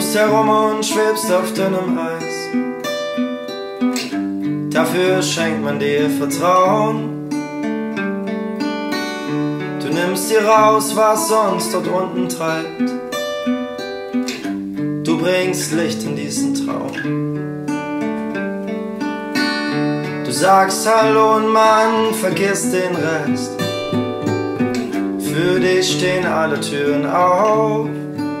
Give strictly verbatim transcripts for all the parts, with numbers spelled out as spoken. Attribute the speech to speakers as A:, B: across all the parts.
A: tust herum und schwebst auf dünnem Eis. Dafür schenkt man dir Vertrauen. Du nimmst dir raus, was sonst dort unten treibt. Du bringst Licht in diesen Traum. Du sagst Hallo und man vergisst den Rest. Für dich stehen alle Türen auf.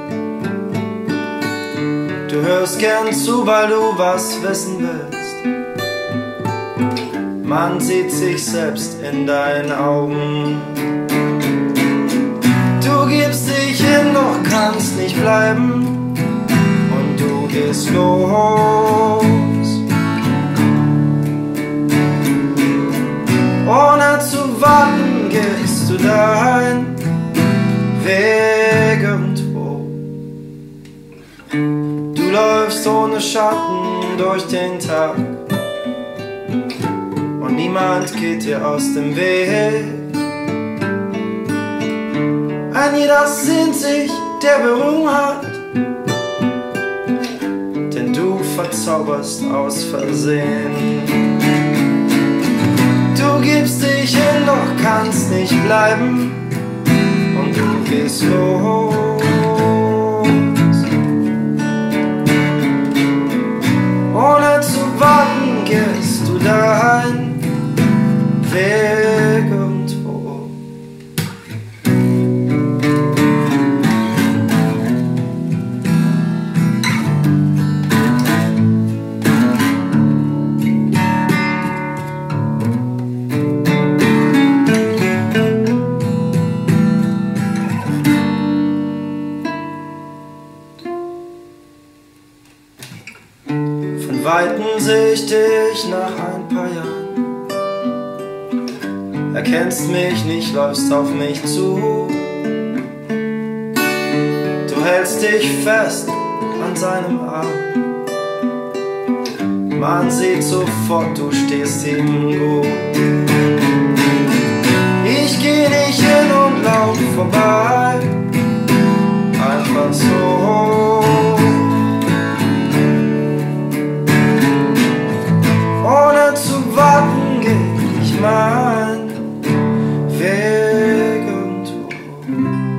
A: Du hörst gern zu, weil du was wissen willst. Man sieht sich selbst in deinen Augen. Du gibst dich hin, doch kannst nicht bleiben. Und du gehst los. Ohne zu warten gehst du dein Weg irgendwo. Du läufst ohne Schatten durch den Tag und niemand geht dir aus dem Weg. Ein jeder sehnt sich, der Berührung hat, denn du verzauberst aus Versehen. Du gibst dich hin, doch kannst nicht bleiben und du gehst los. Ohne zu warten gehst du dein Weg irgendwo. Von Weitem seh ich dich nach ein paar Jahren. Erkennst mich nicht, läufst auf mich zu. Du hältst dich fest an seinem Arm. Man sieht sofort, du stehst ihm gut. Ich geh nicht hin und lauf vorbei, einfach so. Ohne zu warten geh ich mein Weg irgendwo.